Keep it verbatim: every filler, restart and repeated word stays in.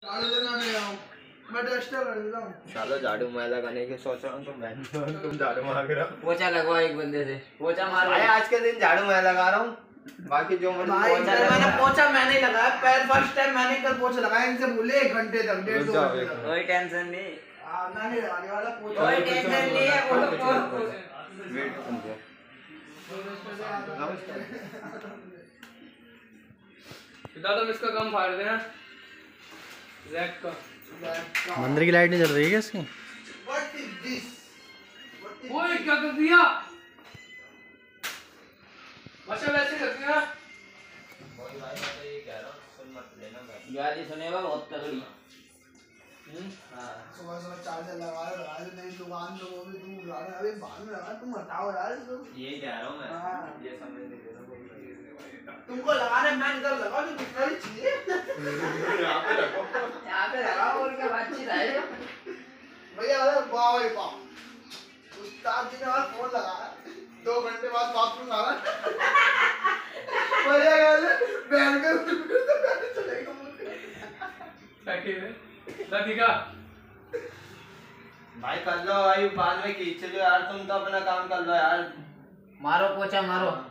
झाड़ू देना नहीं आऊँ मैं डस्टर कर देता हूँ। चलो झाड़ू मैं लगाने की सोच रहा हूँ तुम मैं तुम झाड़ू मार रहा हो। पोछा लगवा एक बंदे से, पोछा मारो। भाई आज के दिन झाड़ू मैं लगा रहा हूँ, बाकी जो मर्जी पोछा मैंने पोछा मैंने लगाया, पैर फर्स्ट टाइम मैंने कल पोछा लगाया, इनसे बोले एक घंटे तक डेढ़ दो घंटे तक। कोई टेंशन नहीं, नानी लगाने वाला पोछा, कोई टेंशन नहीं है। वो तो वेट समझो दादा तुम इसका कम फाड़ देना रैक का। मंदिर की लाइट नहीं जल रही है क्या इसकी? What is this? ओए क्या कर दिया? अच्छा वैसे कर दिया। गाली सुनेगा बहुत तगड़ी। हाँ सुबह सुबह चार्जर लगा रहे लगा रहे नहीं दुकान तो वो भी तुम उड़ा रहे अभी बाद में लगा तुम हटाओ यार इसको। ये कह रहा हूँ मैं, ये समझ नहीं दे रहा तुमको लगाने मैं इधर लगा कि दूसरा ही चाहिए यहाँ पे रखो, यहाँ पे लगाओ और क्या बातचीत है भैया। अरे वाह भाई वाह उस्ताद जी ने और फोन लगाया दो घंटे बाद बाथरूम आ रहा भैया कहले बैठ कर चलेगा ताकि लड़का भाई कर लो भाई, बाद में खींच लो यार, तुम तो अपना काम कर लो यार। मारो पोछा मारो।